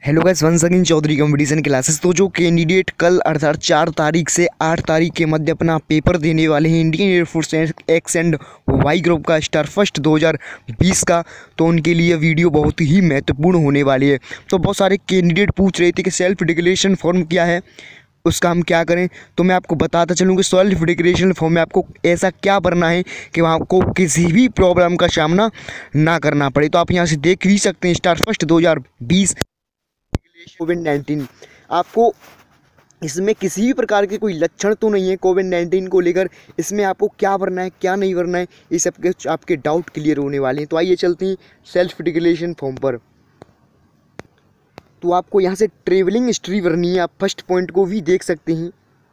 Hello guys, once again Chaudhary competition classes. तो जो candidate कल अर्थात 4 तारीख से 8 तारीख के मध्य अपना पेपर देने वाले हैं Indian Air Force X and Y group का स्टार फर्स्ट 2020 का, तो उनके लिए वीडियो बहुत ही महत्वपूर्ण होने वाली है। तो बहुत सारे कैंडिडेट पूछ रहे थे कि सेल्फ डिक्लेरेशन फॉर्म क्या है, उसका हम क्या करें। तो मैं आपको बताता चलूँ कि सेल्फ डिक्लेरेशन फॉर्म में आपको ऐसा क्या भरना है कि वहाँ आपको किसी भी प्रॉब्लम का सामना ना करना पड़े। तो आप यहाँ से देख भी सकते हैं स्टार फर्स्ट 2020 कोविड-19। आपको इसमें किसी भी प्रकार के कोई लक्षण तो नहीं है कोविड-19 को लेकर। इसमें आपको क्या भरना है क्या नहीं भरना है, ये सब के आपके डाउट क्लियर होने वाले हैं। तो आइए चलते हैं सेल्फ डिक्लेरेशन फॉर्म पर। तो आपको यहाँ से ट्रेवलिंग हिस्ट्री भरनी है। आप फर्स्ट पॉइंट को भी देख सकते हैं।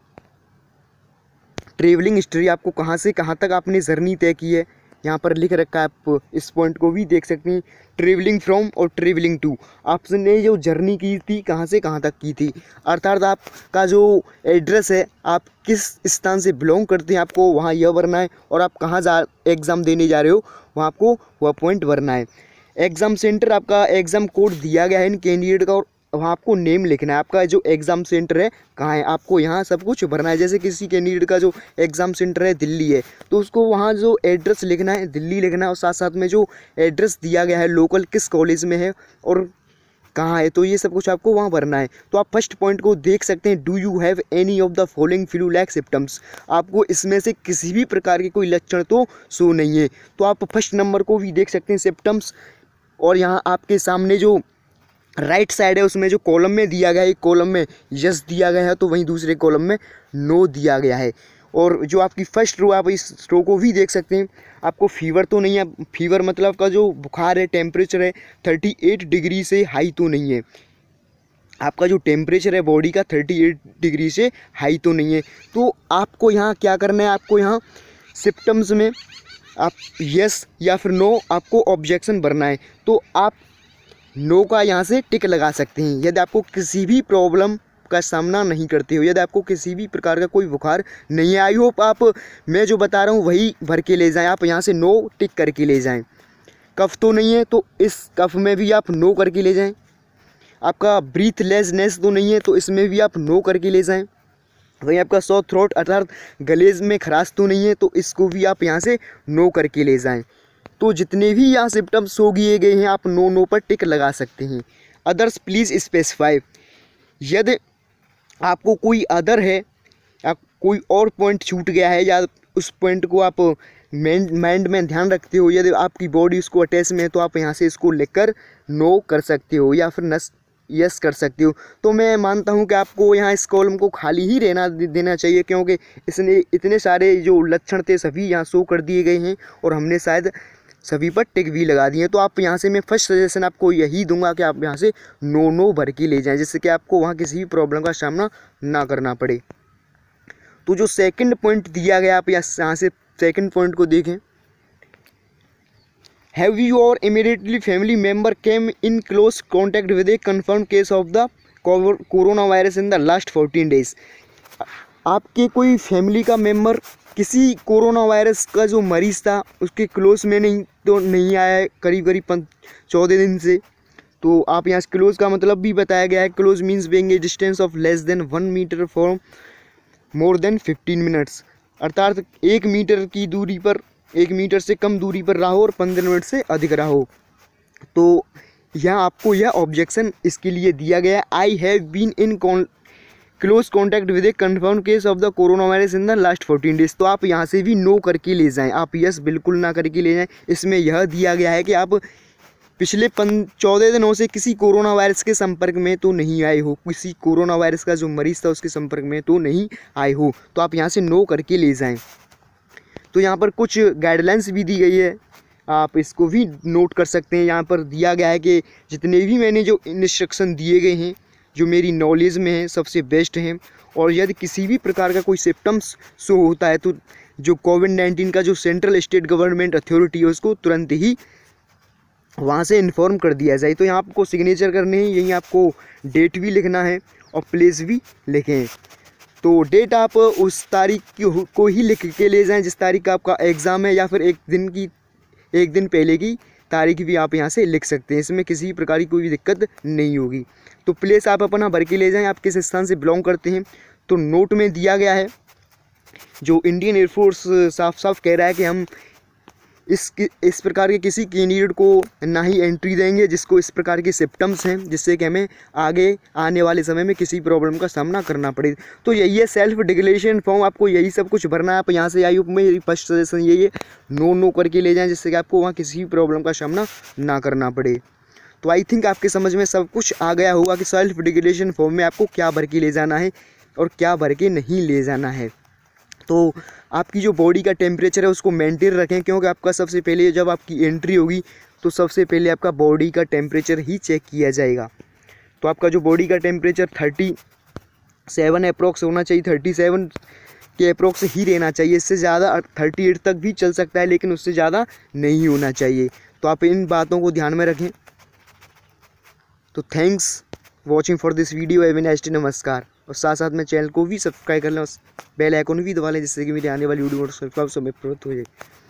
ट्रेवलिंग हिस्ट्री आपको कहाँ से कहाँ तक आपने जर्नी तय की है, यहाँ पर लिख रखा है। आप इस पॉइंट को भी देख सकते हैं। ट्रेवलिंग फ्रॉम और ट्रेवलिंग टू, आपने जो जर्नी की थी कहाँ से कहाँ तक की थी, अर्थात आपका जो एड्रेस है, आप किस स्थान से बिलोंग करते हैं, आपको वहाँ यह भरना है। और आप कहाँ एग्ज़ाम देने जा रहे हो, वहाँ आपको वह पॉइंट भरना है। एग्ज़ाम सेंटर, आपका एग्ज़ाम कोड दिया गया है इन कैंडिडेट का, और वहाँ आपको नेम लिखना है। आपका जो एग्ज़ाम सेंटर है कहाँ है, आपको यहाँ सब कुछ भरना है। जैसे किसी कैंडिडेट का जो एग्ज़ाम सेंटर है दिल्ली है, तो उसको वहाँ जो एड्रेस लिखना है दिल्ली लिखना है, और साथ साथ में जो एड्रेस दिया गया है लोकल किस कॉलेज में है और कहाँ है, तो ये सब कुछ आपको वहाँ भरना है। तो आप फर्स्ट पॉइंट को देख सकते हैं। Do you have any of the following flu like symptoms, आपको इसमें से किसी भी प्रकार के कोई लक्षण तो शो नहीं है। तो आप फर्स्ट नंबर को भी देख सकते हैं सिम्टम्स, और यहाँ आपके सामने जो राइट साइड है उसमें जो कॉलम में दिया गया है, एक कॉलम में यस दिया गया है तो वहीं दूसरे कॉलम में नो दिया गया है। और जो आपकी फर्स्ट रो, आप इस रो को भी देख सकते हैं। आपको फीवर तो नहीं है, फीवर मतलब का जो बुखार है, टेम्परेचर है 38 डिग्री से हाई तो नहीं है। आपका जो टेम्परेचर है बॉडी का 38 डिग्री से हाई तो नहीं है। तो आपको यहाँ क्या करना है, आपको यहाँ सिम्टम्स में आप यस या फिर नो, आपको ऑब्जेक्शन भरना है। तो आप नो का यहाँ से टिक लगा सकते हैं यदि आपको किसी भी प्रॉब्लम का सामना नहीं करते हो, यदि आपको किसी भी प्रकार का कोई बुखार नहीं है। आई होप आप मैं जो बता रहा हूँ वही भर के ले जाएं। आप यहाँ से नो टिक करके ले जाएं। कफ तो नहीं है तो इस कफ में भी आप नो करके ले जाएं। आपका ब्रीथलेसनेस तो नहीं है तो इसमें भी आप नो करके ले जाएं। वहीं आपका सॉर थ्रोट अर्थात गलेज में खराश तो नहीं है तो इसको भी आप यहाँ से नो करके ले जाएं। तो जितने भी यहाँ सिम्टम्स शो किए गए हैं आप नो पर टिक लगा सकते हैं। अदर्स प्लीज़ स्पेसिफाई, यदि आपको कोई अदर है, आप कोई और पॉइंट छूट गया है या उस पॉइंट को आप माइंड में ध्यान रखते हो, यदि आपकी बॉडी उसको अटैच में है तो आप यहाँ से इसको लिखकर नो कर सकते हो या फिर यस कर सकते हो। तो मैं मानता हूँ कि आपको यहाँ इस कॉलम को खाली ही रहना देना चाहिए, क्योंकि इसने इतने सारे जो लक्षण थे सभी यहाँ शो कर दिए गए हैं और हमने शायद सभी पर टिक भी लगा दिए। तो आप यहाँ से, मैं फर्स्ट सजेशन आपको यही दूंगा कि आप यहाँ से नो भर के ले जाएं, जिससे कि आपको वहाँ किसी भी प्रॉब्लम का सामना ना करना पड़े। तो जो सेकंड पॉइंट दिया गया, आप यहाँ से सेकंड पॉइंट को देखें। हैव यू और immediately family member came in close contact with a confirm case of the corona virus in the last 14 days, आपके कोई फैमिली का मेम्बर किसी कोरोना वायरस का जो मरीज़ था उसके क्लोज में नहीं आया है करीब 14 दिन से। तो आप यहाँ क्लोज का मतलब भी बताया गया है। Close means being a distance of less than 1 metre for more than 15 minutes, अर्थात 1 मीटर की दूरी पर, 1 मीटर से कम दूरी पर रहो और 15 मिनट से अधिक रहो। तो यहाँ आपको यह ऑब्जेक्शन इसके लिए दिया गया है। I have been in close contact with a confirm case of the corona virus in the last 14 days. तो आप यहाँ से भी नो करके ले जाएं, आप यस बिल्कुल ना करके ले जाएं। इसमें यह दिया गया है कि आप पिछले 14 दिनों से किसी कोरोना वायरस के संपर्क में तो नहीं आए हो, किसी कोरोना वायरस का जो मरीज़ था उसके संपर्क में तो नहीं आए हो। तो आप यहाँ से नो करके ले जाएँ। तो यहाँ पर कुछ गाइडलाइंस भी दी गई है, आप इसको भी नोट कर सकते हैं। यहाँ पर दिया गया है कि जितने भी मैंने जो इंस्ट्रक्शन दिए गए हैं जो मेरी नॉलेज में है सबसे बेस्ट हैं, और यदि किसी भी प्रकार का कोई सिम्टम्स शो होता है तो जो कोविड-19 का जो सेंट्रल स्टेट गवर्नमेंट अथॉरिटी है उसको तुरंत ही वहाँ से इन्फॉर्म कर दिया जाए। तो यहाँ आपको सिग्नेचर करने हैं, यहीं आपको डेट भी लिखना है और प्लेस भी लिखें। तो डेट आप उस तारीख को ही लिख के ले जाएं जिस तारीख का आपका एग्ज़ाम है, या फिर एक दिन पहले की तारीख भी आप यहाँ से लिख सकते हैं। इसमें किसी प्रकार की कोई भी दिक्कत नहीं होगी। तो प्लेस आप अपना भर के ले जाएं, आप किस स्थान से बिलोंग करते हैं। तो नोट में दिया गया है, जो इंडियन एयरफोर्स साफ साफ कह रहा है कि हम इस प्रकार के किसी कैंडिडेट को ना ही एंट्री देंगे जिसको इस प्रकार के सिम्टम्स हैं, जिससे कि हमें आगे आने वाले समय में किसी प्रॉब्लम का सामना करना पड़े। तो यही है सेल्फ डिक्लेरेशन फॉर्म, आपको यही सब कुछ भरना है। आप यहाँ से आई मेरी फर्स्ट सजेशन यही है, नो करके ले जाएं, जिससे कि आपको वहाँ किसी भी प्रॉब्लम का सामना ना करना पड़े। तो आई थिंक आपके समझ में सब कुछ आ गया होगा कि सेल्फ डिक्लेरेशन फॉर्म में आपको क्या भर के ले जाना है और क्या भर के नहीं ले जाना है। तो आपकी जो बॉडी का टेम्परेचर है उसको मेंटेन रखें, क्योंकि आपका सबसे पहले जब आपकी एंट्री होगी तो सबसे पहले आपका बॉडी का टेम्परेचर ही चेक किया जाएगा। तो आपका जो बॉडी का टेम्परेचर 37 अप्रोक्स होना चाहिए, 37 के अप्रोक्स ही रहना चाहिए। इससे ज़्यादा 38 तक भी चल सकता है, लेकिन उससे ज़्यादा नहीं होना चाहिए। तो आप इन बातों को ध्यान में रखें। तो thanks watching for this video, have a nice day, नमस्कार। और साथ साथ में चैनल को भी सब्सक्राइब कर लें और बेल आइकन भी दबा लें, जिससे कि मेरी आने वाली वीडियो सब समय प्राप्त हो जाए।